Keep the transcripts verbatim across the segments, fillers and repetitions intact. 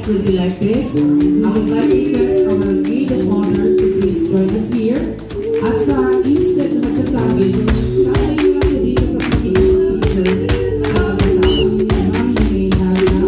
will be like this. I would like to request our maid of honor to please join us here. At sa instant na magsasabi, tatay nyo lang yung dito sa teacher sa magsasabi. Ma'am, you may have now.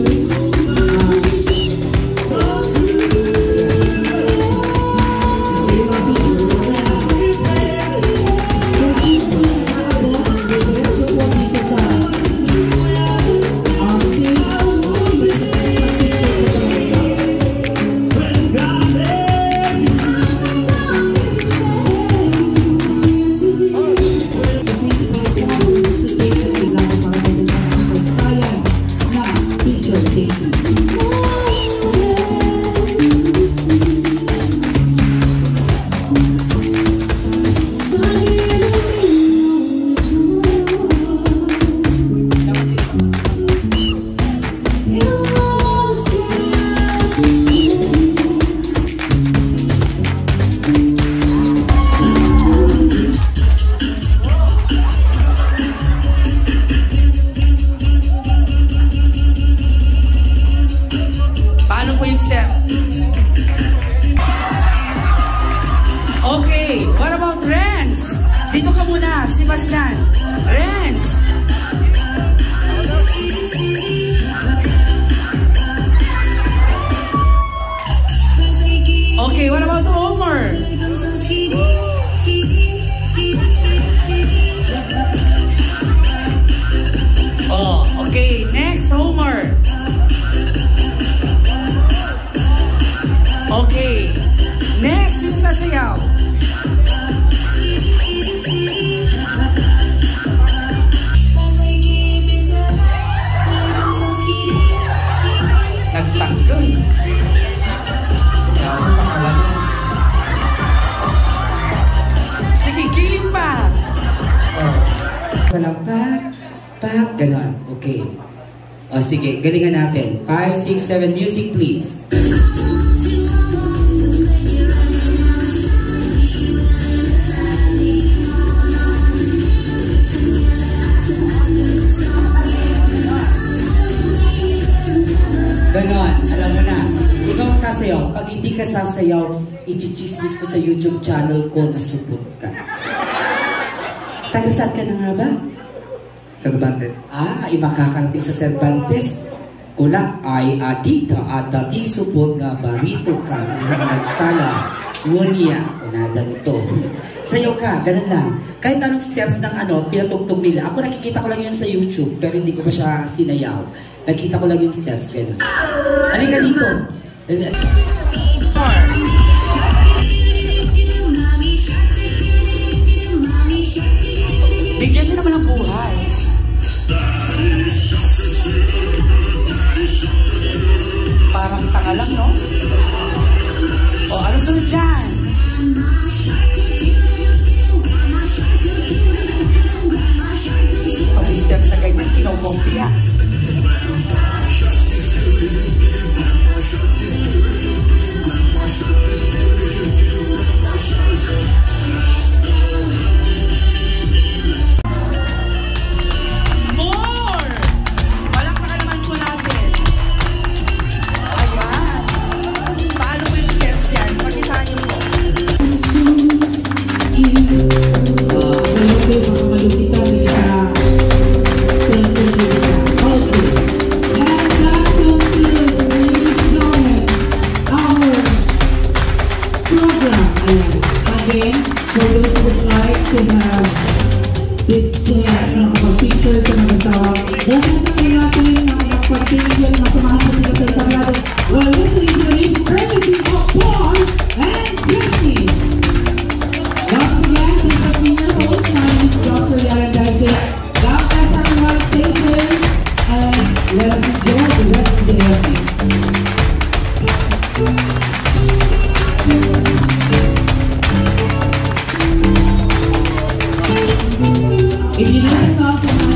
Okay, what about Renz? Dito ka muna, Sebastian. Renz! Okay, what about Omar? Oh, okay, next, Omar. Okay, next, yung sasayaw. Nagtanggal. Sige, kiling pa. Oh. Palampak, pak, ganon. Okay. O sige, galingan natin. five, six, seven, music please. Ganon, alam mo na. Ikaw ang sasayaw. Pag hindi ka sasayaw, i-chismis ko sa YouTube channel ko na supot ka. Tagasad ka na nga ba? Cervantes. Ah, iba kakarating sa Cervantes. Kula ay adita at dati supot nga barito ka na nagsala. Ngunya, kunadan to. Sayaw ka, ganun lang. Kahit anong steps ng ano, pinatugtog nila. Ako nakikita ko lang yun sa YouTube, pero hindi ko pa siya sinayaw. Nakita ko lang yung steps, ganun. Halika dito. Bigyan mo naman ng buhay. Parang tanga lang, no? O, ano sunod dyan? Pag-steps na ganyan, kinokopya. Again, for those who would like to have this class ng mga pictures sa mga asawa, bukan natin natin ang magpagtingin na samahan po sila sa tablado. Well, listening to this courtesy of Paul and Jesse. Once again, this is senior host. My name is Doctor Yaren Daisy. God bless everyone. Stay safe and let us enjoy the rest of the evening. If you know the song from